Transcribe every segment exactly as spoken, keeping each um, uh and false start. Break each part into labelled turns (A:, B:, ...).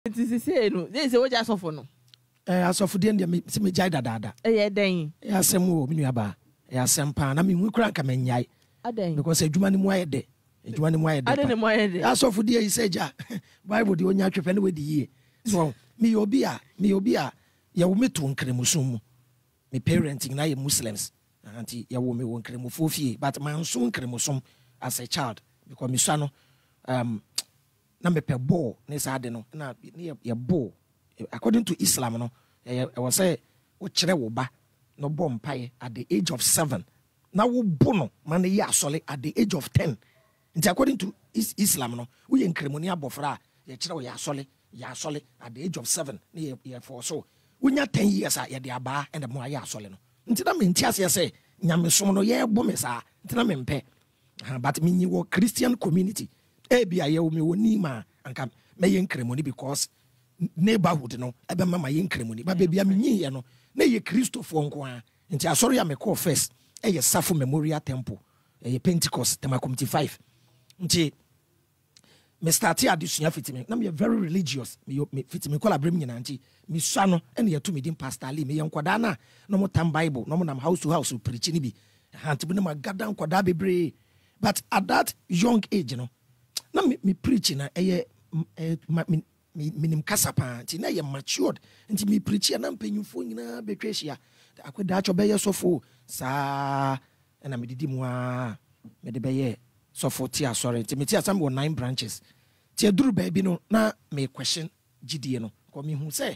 A: It is say no. This is what just for no.
B: Eh asofo de ndem se me jai dada.
A: Eh den.
B: Eh asem wo me nuaba. Eh asem pa na me hu kura nka menyai.
A: Aden.
B: Because adwuma ni mu ayede. Adwuma ni mu ayede.
A: Aden ni mu ayede.
B: Asofo de yi se ja. Bible de onya twepɛ na we di yie. So me obi a, me obi a ya wo meto nkremusum mu. Me parenting na ye Muslims. Anti ya wo me wo nkremufo fie, but man so nkremusum as a child because me swa no um na me pe ball na sa de no na ye ball according to Islam no I was say wo kire wo ba no ball mpae at the age of seven. Na wo bo no man ye asole at the age of ten. Nti according to is Islam no wo ye nkremoni abofra ye kire wo ye asole ye asole at the age of seven na ye, ye for so wonya ten years a ye de aba and mo ye asole no. Nti na me ntiase say nyamesom no ye bo me sa nti na me mpe. But me wo Christian community e bia ye wo me woni ma anka me ye nkremoni because neighborhood no ebe mama ye nkremoni ba bia me nyi ye no na ye Christopher nko a nti asori ya me call first e ye Safo Memorial Temple e ye Pentecost tema community five nti me start adusua fitimi na me very religious me me fitimi call abrem nyina nti me sua no e na ye to me din pastor ali me ye nkoda na no mo tam Bible no mo nam house to house preach ni bi hanti bi no ma gada nkoda bebre. But at that young age, you know, now me, me preaching na eh eh me me kasa pa nti na ye matured nti me preach na mpanyufo nyina betwehia akweda acho be ye sofo sa na me didi mu a me de be ye sofo ti asore nti me ti asam wo nine branches ti aduru baby no na me question gidie no ko me hu say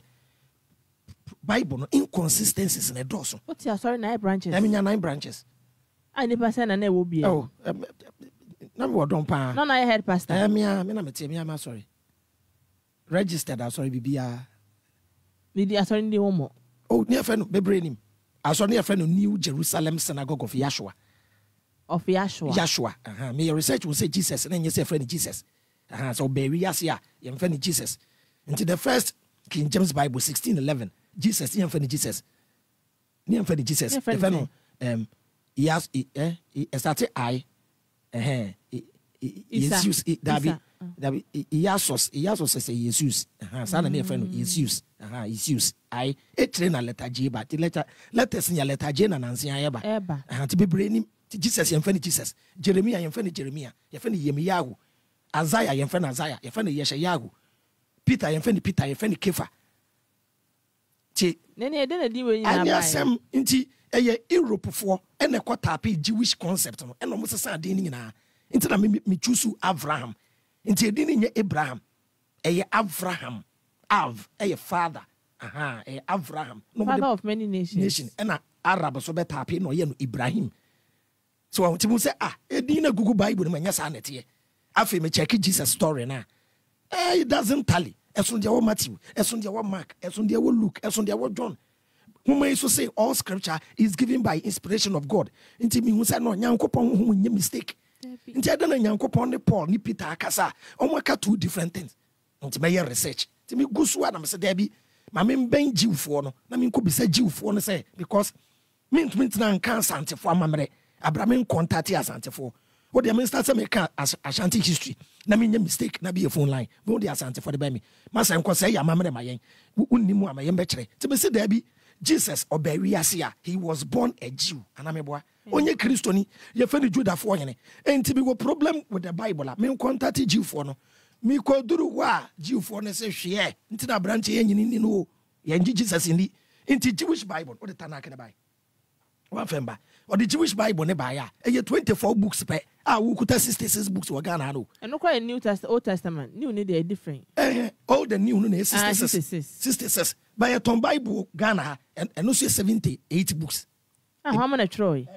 B: Bible no inconsistencies na doso
A: what ti asore nine branches
B: I mean nine branches.
A: I never said na will be.
B: Oh, na me wodon pa.
A: No na head pastor.
B: Eh me me na me tie me am sorry. Registered sorry bibia.
A: Me di sorry ndi womo.
B: Oh, near friend bebre nim. Asori near friend New Jerusalem Synagogue of Yeshua.
A: Of Yeshua.
B: Yeshua. Uh-huh. Me your research will say Jesus and then you say friend Jesus. Uh-huh. So bury us here, you friend Jesus. Into the first King James Bible sixteen eleven. Jesus, you friend Jesus. Near friend Jesus. The friend um yes, eh, it started I, eh, Jesus, David, David, Iasos, Iasos is a Jesus, son and a friend of Jesus, Jesus, I, a train a letter J, but the letter, letters in your letter Jane and Nancy Eba, and to be braining Jesus and friend Jesus, Jeremiah and friend Jeremiah, your friend Yemiyahu, Isaiah and friend Isaiah, your friend Yeshayahu, Peter and friend Peter, your friend Kefa.
A: Nene, I didn't do it.
B: I am inti. Eye Europe for ene kwata pe Jewish concept no eno mo sesa de ni na nti na me me choose Avraham nti de ni nye Abraham eye Avraham Av eye father aha eye Avraham
A: no father of many nations
B: nation ena Arab so beta pe no ye no Ibrahim so nti mo say ah e din na Google Bible no nya sa na te afi me check Jesus story na eh it doesn't tally eson dia wo Matthew eson dia wo Mark eson dia wo Luke eson dia wo John. Who may so say all scripture is given by inspiration of God. Inti mi hunsa no nyankopon hu nye mistake. Inti ada na nyankopon ne Paul ni Peter akasa. Omo aka two different things. Inti me research. Inti mi gusu na me say there bi ma me ben jiwfo no na me nko bisa jiwfo no say because me ntumi na nka asantefo amamre. Abraham contact asantefo. What the minister say me ka Ashanti history. Na me nye mistake na be your phone line. Wo the asantefo de ba mi. Masa nko say ya amamre ma yen. Unnimu amayen be kire. Inti me say there bi Jesus Oberiasia, he was born a Jew. Anameboa. Onye Christoni, ye feni Judah for hene. Enti bi go problem with the Bible. Me contact Jew for no. Me ko duru wa Jew for no say hwe. Enti na branch ye nyini ni no. Ye nji Jesus ni. Enti Jewish Bible, what the Tanakh ne bai. Wa femba. Or the Jewish Bible ne bai ya. E ye twenty-four books pe. Ah, wo kuta sixty-six books wa Ghana no.
A: And no quite New Testament, Old Testament. New need they different. Eh,
B: all the new no sixty-six.
A: Ah, sixty-six.
B: sixty-six. By a ton Bible Ghana and and also seventy-eight books.
A: Ah, how many Troy?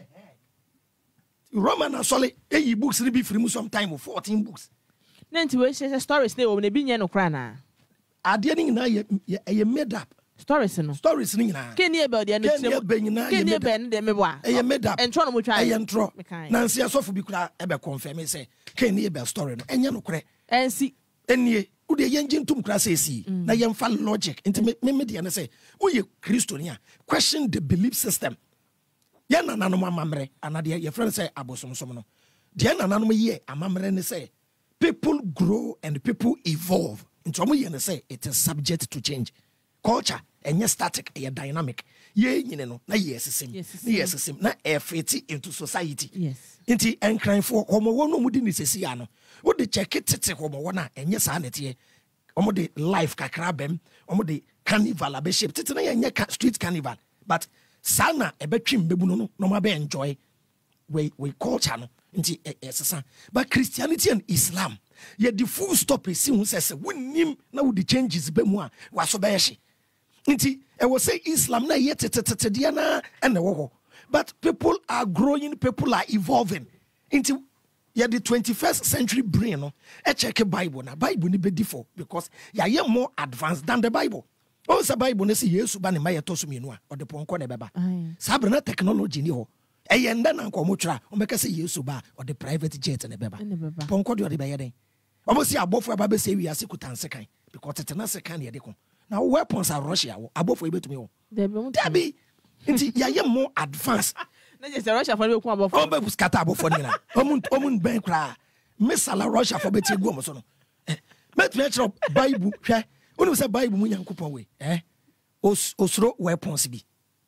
B: Roman and solid eight books be free some time of fourteen books.
A: Then to say stories they will be no crana.
B: I didn't know you made up.
A: Stories no.
B: Stories nina.
A: Can you about the end of the Can you bend them a
B: made up
A: and try to try
B: and draw. Nancy Asofu be ever confirm say can you about story and you know
A: and see
B: any would the engine to crassy na yam fall logic into me media say oh you Christiania question the belief system. Yana nanoma mamre anadia your friend say abosom somo Diana nanoma ye amamre ne say people grow and people evolve nti omo ye ne say it is subject to change. Culture enye static, e dynamic. Ye nyine no na ye esesem. Na ye esesem na e fit into society.
A: Yes.
B: Nti enkran for homo wo no mudi ni sesi ya no. Wo de check tete homo wo na enye sa na tie. Omo de life kakra bem, omo de carnival abe shape tete na ye street carnival. But sana ebetwim bebu no no no ma be enjoy we we culture no nti esesa. But Christianity and Islam ye the full stop esi hu sese wonim na wo de changes be mu a waso be ye. Nti I will say Islam na yet na and the WOHO. But people are growing, people are evolving. Into yeah, the twenty-first century brain, no, a check a Bible na Bible ni be different because yeah, you more advanced than the Bible. Oh, the Bible ne say Yesu ba ne ma yeto so mienua or the ponko ne beba. Sabra technology ni ho. E yenda na nko mo twa, o meka say Yesu ba or the private jet ne beba. Ponko do de be yeden. Omo say abofo aba be say wi ase kutanse kan because tetena se kan ye de ko. Now weapons are Russia. Above for to me. Debbie, you are more advanced.
A: Russia for you.
B: Oh, but scatter above for Nina. Omun Omun Bankra. Miss Ala Russia for Betty Gomoson. But let's Bible. When was a Bible when you coupon way? Eh? Os Osro weapons be.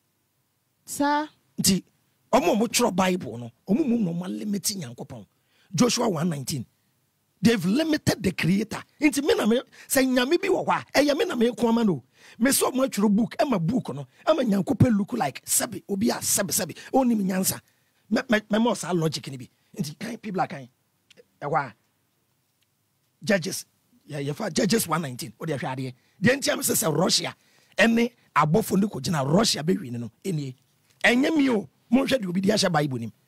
A: Sir,
B: the Omo Bible no. Omu no limiting young coupon. Joshua one nineteen. They've limited the creator. Into me na me say nyame bi wo hwa. E ya me na me ko ama no. Me so mo atworo book, e ma book no. E ma nyankope look like sebi obi a sebi sebi. Oni me nyansa. Me me mo sa logic ni bi. Into kan people kan. E hwa. Judges. Yeah, yeah, for Judges one nineteen. O de hwa ade. De ntia me say Russia. Ene abofo ni ko gina Russia be wi ni no. Eni. Enye mi o. Mo hwe de obi di ahya Bible nim.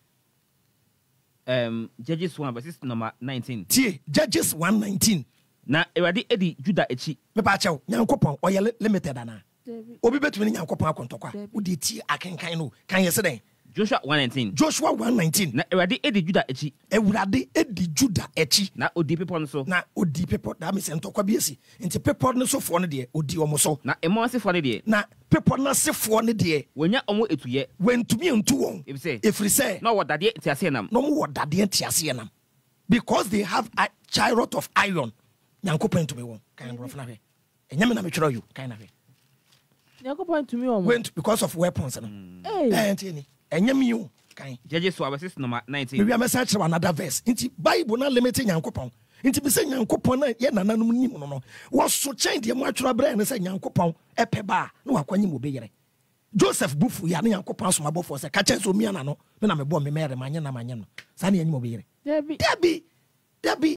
C: Um, Judges one verse number nineteen.
B: Tie, Judges one nineteen.
C: Na ewadi edi Judah echi.
B: Me pa chaw, nyankopon oye limited ana. Obi betumi ni nyankopon akontokwa. Wo de tie akenkan no. Kan yese den.
C: Joshua one nineteen.
B: Joshua one nineteen.
C: Na ewadi edi Judah echi.
B: Ewurade edi Judah echi.
C: Na odi people no so.
B: Na odi people da me se ntokwa bi esi. Nti people no so fo no de odi omo so.
C: Na emo se fo no de.
B: Na people na se fo no de.
C: Wonya omo etuye.
B: Wentumi entu won.
C: If say.
B: If say.
C: No what dade tiase nam.
B: No mo what dade tiase nam. Because they have a chariot of iron. Nyankopon to me won. Kan bro na hwe. Enyame na me twero you. Kan na hwe.
A: Nyankopon to me won.
B: Went because of weapons no.
A: Eh.
B: Eh ntini. Enyame you. Kan.
C: Judges one verse number nineteen.
B: We are message another verse. Inti Bible na limiting Nyankopon. Inti be say Nyankopon na ye nananum nim no no. Was so change de mo atwura bra na say Nyankopon epeba na wakwanye mo be yere. Joseph bufu ya na Nyankopon so mabofo say ka chenso mi ana no. Me na me bo me mere manye na manye no. Sa na ye nyimo be yere.
A: Debbie.
B: Debbie. Debbie.